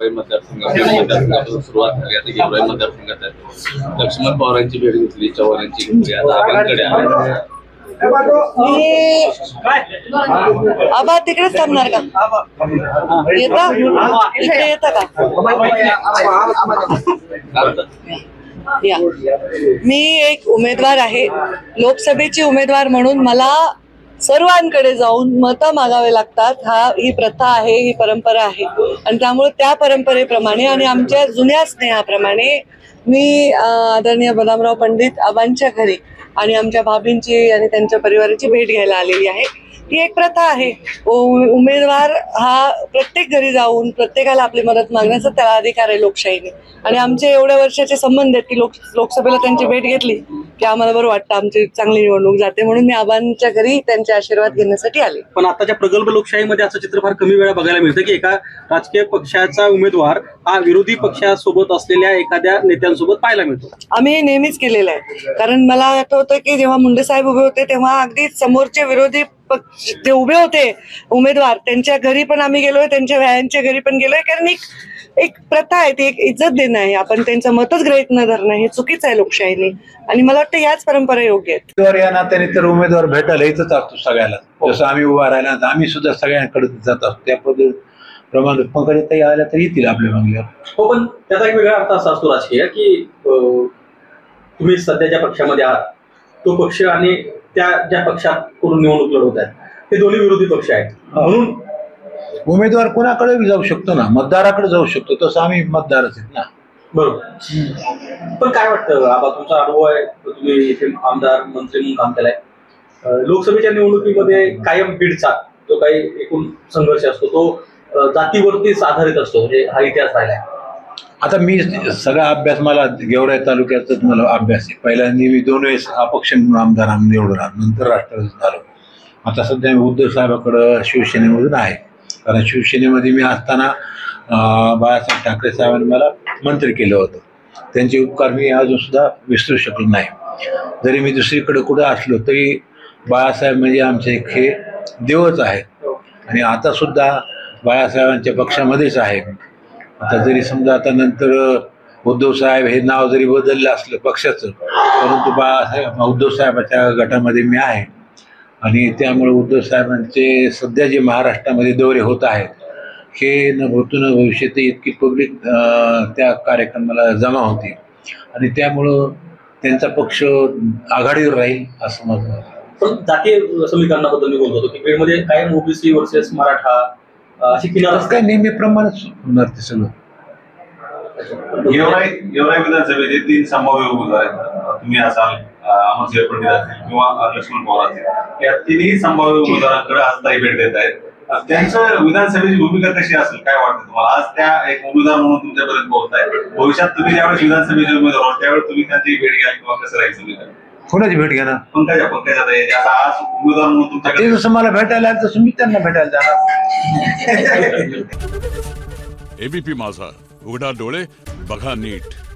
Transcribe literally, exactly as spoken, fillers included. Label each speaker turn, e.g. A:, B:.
A: मतदारसंघापासून सुरुवात झाली. आता गेवराई मतदारसंघात आहे. लक्ष्मण पवारांची भेट घेतली, चव्हाणांची घेतली, आता आबांकडे आहे.
B: मी आबा तिकडेच थांबणार का? येता इकडे येता का? या मी एक उमेदवार आहे, लोकसभेची उमेदवार म्हणून मला सर्वांकडे जाऊन मतं मागावे लागतात. हा ही प्रथा आहे, ही परंपरा आहे आणि त्यामुळे त्या परंपरेप्रमाणे आणि आमच्या जुन्या स्नेहाप्रमाणे मी आदरणीय बदामराव पंडित आबांच्या घरी आणि आमच्या भाभींची आणि त्यांच्या परिवाराची भेट घ्यायला आलेली आहे. ही एक प्रथा आहे. उमेदवार हा प्रत्येक घरी जाऊन प्रत्येकाला आपली मदत मागण्याचा त्याला अधिकार आहे लोकशाहीने. आणि आमचे एवढ्या वर्षाचे संबंध आहेत की लोक लोकसभेला त्यांची भेट घेतली की आम्हाला बरं वाटतं, आमची चांगली निवडणूक जाते, म्हणून मी आबांच्या घरी त्यांचे आशीर्वाद घेण्यासाठी आले.
C: पण आताच्या प्रगल्भ लोकशाहीमध्ये असं चित्र फार कमी वेळा बघायला मिळतं की एका राजकीय पक्षाचा उमेदवार हा विरोधी पक्षासोबत असलेल्या एखाद्या नेत्यांसोबत पाहायला मिळतो.
B: आम्ही हे नेहमीच केलेलं आहे. कारण मला आठवतं की जेव्हा मुंडे साहेब उभे होते तेव्हा अगदी समोरचे विरोधी पक्ष जे उभे होते उमेदवार त्यांच्या घरी पण आम्ही गेलोय, त्यांच्या व्यायांच्या घरी पण गेलोय. कारण एक एक प्रथा आहे, ती एक इज्जत देणं आहे. आपण त्यांचं मतच गृहीत न धरणं हे चुकीचं आहे लोकशाहीने. आणि मला वाटतं याच परंपरा योग्य आहेत.
D: उमेदवार या नात्याने तर उमेदवार भेटायला इथंच असतो सगळ्याला. जसं आम्ही उभा राहिला तर आम्ही सुद्धा सगळ्यांकडे जात असतो. त्या पद्धतीप्रमाणे पंकजाताई आल्या तर येतील आपल्या मागल्यावर.
C: हो, पण त्याचा एक वेगळा अर्थ असा असतो राजकीय की तुम्ही सध्या ज्या पक्षामध्ये आहात तो पक्ष आणि त्या ज्या पक्षात करून निवडणूक लढवत आहेत ते दोन्ही विरोधी पक्ष आहेत. म्हणून
D: उमेदवार कोणाकडे जाऊ शकतो ना, मतदाराकडे जाऊ शकतो. तसं आम्ही मतदारच आहेत ना.
C: बरोबर. पण काय वाटतं आबा, तुमचा अनुभव आहे, तुम्ही इथे आमदार मंत्री म्हणून काम केलंय. लोकसभेच्या निवडणुकीमध्ये कायम बीडचा जो काही एकूण संघर्ष असतो तो जातीवरतीच आधारित असतो, म्हणजे हा इतिहास राहिलाय.
D: आता मी सगळा अभ्यास मला गेवराई तालुक्याचाच मला अभ्यास आहे. पहिल्यांदा मी दोन वेळेस अपक्ष म्हणून आमदार निवडून आलो, नंतर राष्ट्रवादी झालो. आता सध्या मी उद्धव साहेबाकडं शिवसेनेमधून आहे. कारण शिवसेनेमध्ये मी असताना बाळासाहेब ठाकरे साहेबांनी मला मंत्री केलं होतं. त्यांचे उपकार मी अजून सुद्धा विसरू शकलो नाही. जरी मी दुसरीकडे कुठं असलो तरी बाळासाहेब म्हणजे आमचे एक हे देवच आहेत. आणि आता सुद्धा बाळासाहेबांच्या पक्षामध्येच आहे. आता जरी समजा आता नंतर उद्धव साहेब हे नाव जरी बदललं असलं पक्षाचं, परंतु बाळासाहेब उद्धव साहेबाच्या गटामध्ये मी आहे. आणि त्यामुळे उद्धव साहेबांचे सध्या जे महाराष्ट्रामध्ये दौरे होत आहेत हे न भूतो न भविष्यत इतकी पब्लिक त्या कार्यक्रमाला जमा होती आणि त्यामुळं त्यांचा पक्ष आघाडीवर राहील असं मत आहे.
C: पण जातीय समीकरणाबद्दल मी बोलतो की बीडमध्ये कायम ओबीसी वर्सेस मराठा अशी किनार
D: काय नेहमीप्रमाणेच होणार ते सगळं.
E: गेवराई गेवराई विधानसभेचे तीन संभाव्य उमेदवार आहेत. तुम्ही असाल, अमरसिंह पंडित असतील किंवा लक्ष्मण पवार असतील. या तिन्ही संभाव्य उमेदवारांकडे आज ताई भेट देत आहेत. त्यांचं विधानसभेची भूमिका कशी असेल, काय वाटतं तुम्हाला? आज त्या एक उमेदवार म्हणून तुमच्यापर्यंत पोहोचताय. भविष्यात तुम्ही ज्यावेळेस विधानसभेचे उमेदवार होता त्यावेळेस तुम्ही त्यांची भेट घ्याल किंवा कसं राहील समीकरण?
D: कोणाची भेट घेणार?
E: पंकजा पंकजा ताई आज उमेदवार म्हणून तुमच्याकडे
D: जसं मला भेटायला आलं तसं मी त्यांना भेटायला जाणार.
F: एबीपी माझा, उघडा डोळे बघा नीट.